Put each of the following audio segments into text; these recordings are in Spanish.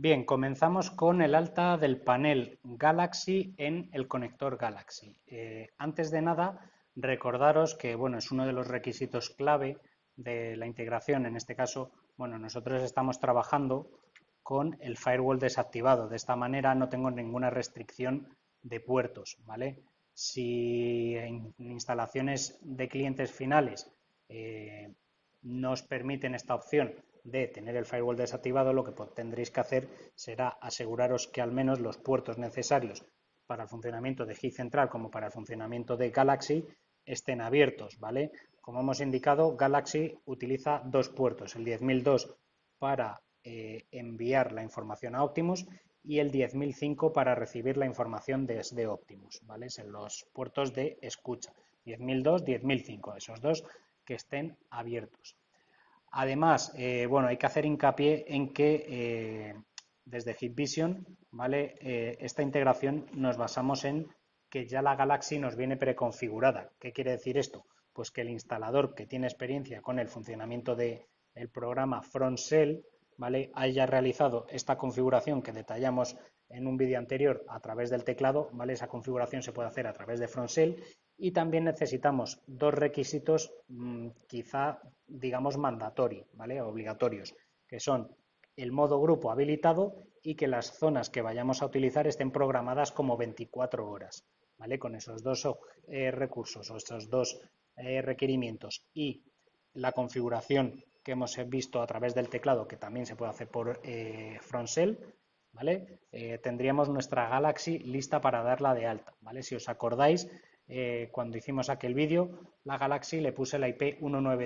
Bien, comenzamos con el alta del panel Galaxy en el conector Galaxy. Antes de nada, recordaros que bueno, es uno de los requisitos clave de la integración. En este caso, bueno, nosotros estamos trabajando con el firewall desactivado. De esta manera no tengo ninguna restricción de puertos, ¿vale? Si en instalaciones de clientes finales no os permiten esta opción de tener el firewall desactivado, lo que tendréis que hacer será aseguraros que al menos los puertos necesarios para el funcionamiento de HID central como para el funcionamiento de Galaxy estén abiertos, ¿vale? Como hemos indicado, Galaxy utiliza dos puertos, el 10.002 para enviar la información a Optimus y el 10.005 para recibir la información desde Optimus, ¿vale? En los puertos de escucha, 10.002, 10.005, esos dos que estén abiertos. Además, bueno, hay que hacer hincapié en que desde Hikvision, ¿vale? Esta integración nos basamos en que ya la Galaxy nos viene preconfigurada. ¿Qué quiere decir esto? Pues que el instalador que tiene experiencia con el funcionamiento del programa FrontShell, ¿vale? haya realizado esta configuración que detallamos en un vídeo anterior a través del teclado, ¿vale? Esa configuración se puede hacer a través de FrontShell y también necesitamos dos requisitos quizá digamos mandatorios, ¿vale? Obligatorios, que son el modo grupo habilitado y que las zonas que vayamos a utilizar estén programadas como 24 horas, ¿vale? Con esos dos recursos o estos dos requerimientos y la configuración que hemos visto a través del teclado, que también se puede hacer por FrontShell, ¿vale? Tendríamos nuestra Galaxy lista para darla de alta, ¿vale? Si os acordáis, cuando hicimos aquel vídeo, la Galaxy le puse la IP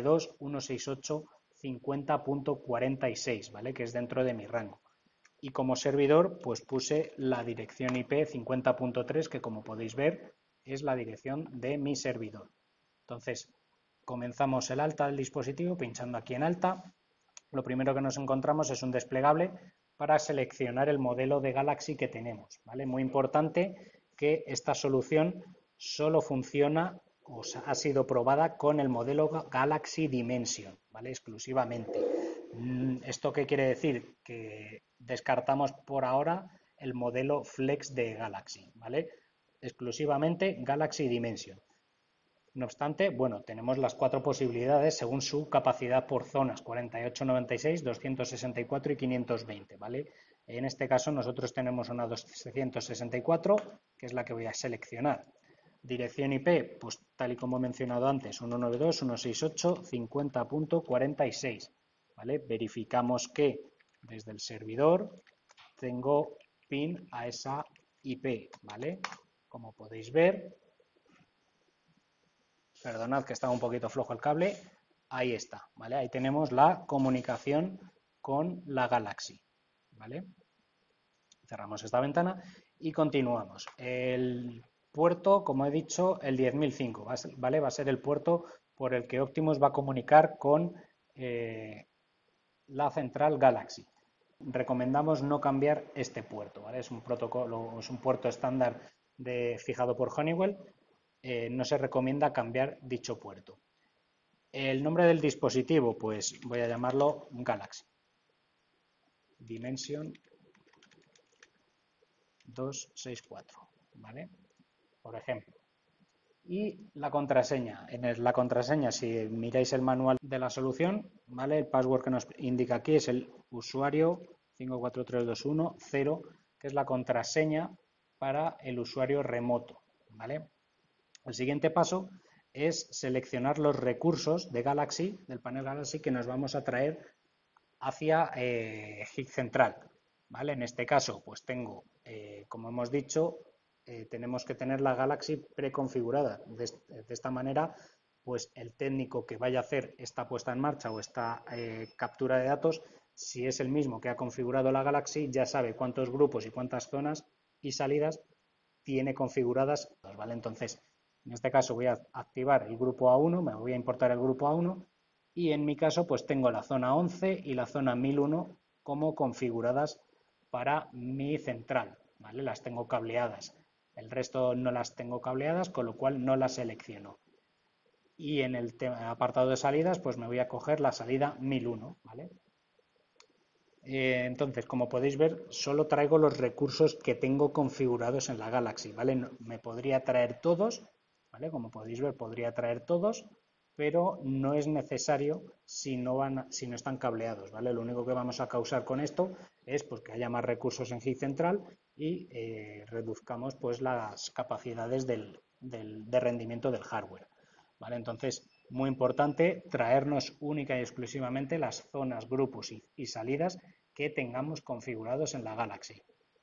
192.168.50.46, ¿vale? Que es dentro de mi rango. Y como servidor, pues puse la dirección IP 50.3, que como podéis ver, es la dirección de mi servidor. Entonces, comenzamos el alta del dispositivo pinchando aquí en alta. Lo primero que nos encontramos es un desplegable para seleccionar el modelo de Galaxy que tenemos, ¿vale? Muy importante que esta solución solo funciona o ha sido probada con el modelo Galaxy Dimension, ¿vale? Exclusivamente. ¿Esto qué quiere decir? Que descartamos por ahora el modelo Flex de Galaxy, ¿vale? Exclusivamente Galaxy Dimension. No obstante, bueno, tenemos las cuatro posibilidades según su capacidad por zonas, 48, 96, 264 y 520, ¿vale? En este caso nosotros tenemos una 264, que es la que voy a seleccionar. Dirección IP, pues tal y como he mencionado antes, 192.168.50.46, ¿vale? Verificamos que desde el servidor tengo PIN a esa IP, ¿vale? Como podéis ver, perdonad que está un poquito flojo el cable, ahí está, ¿vale? Ahí tenemos la comunicación con la Galaxy, ¿vale? Cerramos esta ventana y continuamos. El puerto, como he dicho, el 10.005, ¿vale? Va a ser el puerto por el que Optimus va a comunicar con la central Galaxy. Recomendamos no cambiar este puerto, ¿vale? Es un protocolo, es un puerto estándar fijado por Honeywell. No se recomienda cambiar dicho puerto. El nombre del dispositivo, pues voy a llamarlo Galaxy Dimension 264, ¿vale? Por ejemplo. Y la contraseña. La contraseña, si miráis el manual de la solución, ¿vale? El password que nos indica aquí es el usuario 543210, que es la contraseña para el usuario remoto, ¿vale? El siguiente paso es seleccionar los recursos de Galaxy, del panel Galaxy, que nos vamos a traer hacia HID central, ¿vale? En este caso, pues tengo, como hemos dicho, tenemos que tener la Galaxy preconfigurada. De esta manera, pues el técnico que vaya a hacer esta puesta en marcha o esta captura de datos, si es el mismo que ha configurado la Galaxy, ya sabe cuántos grupos y cuántas zonas y salidas tiene configuradas, ¿vale? Entonces, en este caso voy a activar el grupo A1, me voy a importar el grupo A1 y en mi caso pues tengo la zona 11 y la zona 1001 como configuradas para mi central, ¿vale? Las tengo cableadas. El resto no las tengo cableadas, con lo cual no las selecciono. Y en el apartado de salidas pues me voy a coger la salida 1001, ¿vale? Entonces, como podéis ver, solo traigo los recursos que tengo configurados en la Galaxy, ¿vale? Me podría traer todos, ¿vale? Como podéis ver, podría traer todos, pero no es necesario si no están cableados, ¿vale? Lo único que vamos a causar con esto es pues, que haya más recursos en HID central y reduzcamos pues, las capacidades de rendimiento del hardware, ¿vale? Entonces, muy importante traernos única y exclusivamente las zonas, grupos y salidas que tengamos configurados en la Galaxy.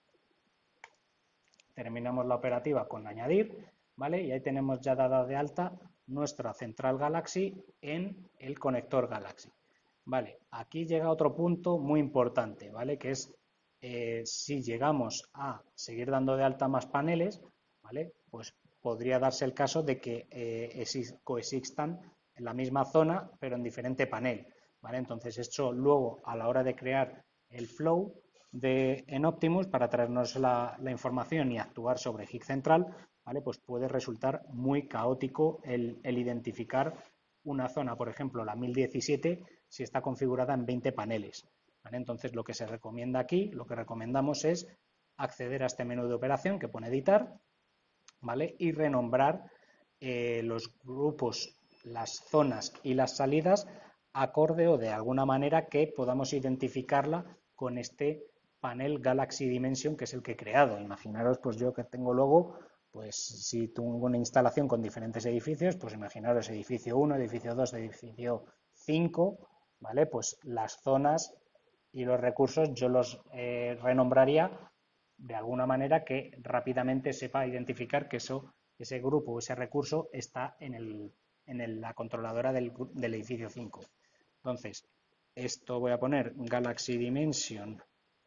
Terminamos la operativa con añadir, ¿vale? Y ahí tenemos ya dada de alta nuestra central Galaxy en el conector Galaxy. Vale, aquí llega otro punto muy importante, ¿vale? Que es si llegamos a seguir dando de alta más paneles, ¿vale? Pues podría darse el caso de que coexistan en la misma zona, pero en diferente panel, ¿vale? Entonces, esto luego, a la hora de crear el flow en Optimus para traernos la información y actuar sobre HIG central, ¿vale? Pues puede resultar muy caótico el identificar una zona, por ejemplo, la 1017, si está configurada en 20 paneles, ¿vale? Entonces, lo que se recomienda aquí, lo que recomendamos es acceder a este menú de operación que pone editar, ¿vale? Y renombrar los grupos, las zonas y las salidas acorde o de alguna manera que podamos identificarla con este panel Galaxy Dimension, que es el que he creado. Imaginaros, pues yo que tengo luego, pues si tengo una instalación con diferentes edificios, pues imaginaros edificio 1, edificio 2, edificio 5, ¿vale? Pues las zonas y los recursos yo los renombraría de alguna manera que rápidamente sepa identificar que ese grupo o ese recurso está en la controladora del edificio 5. Entonces, esto voy a poner Galaxy Dimension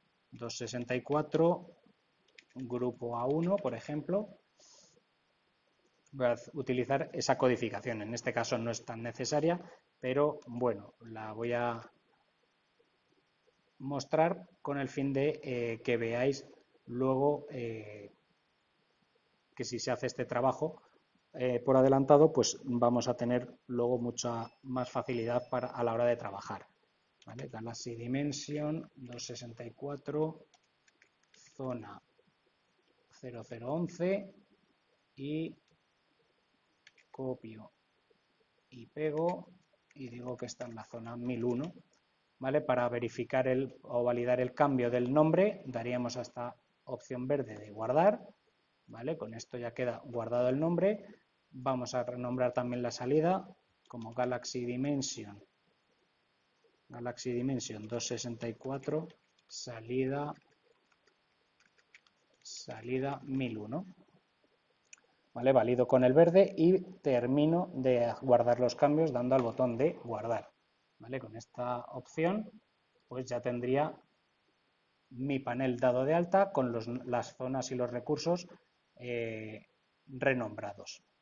264, grupo A1, por ejemplo. Voy a utilizar esa codificación. En este caso no es tan necesaria, pero bueno, la voy a mostrar con el fin de que veáis luego que si se hace este trabajo por adelantado, pues vamos a tener luego mucha más facilidad a la hora de trabajar. ¿Vale? Galaxy Dimension 264, zona 0011 y copio y pego y digo que está en la zona 1001. ¿Vale? Para verificar o validar el cambio del nombre, daríamos a esta opción verde de guardar. ¿Vale? Con esto ya queda guardado el nombre. Vamos a renombrar también la salida como Galaxy Dimension 264, salida 1001. ¿Vale? Valido con el verde y termino de guardar los cambios dando al botón de guardar. ¿Vale? Con esta opción pues ya tendría mi panel dado de alta con las zonas y los recursos renombrados.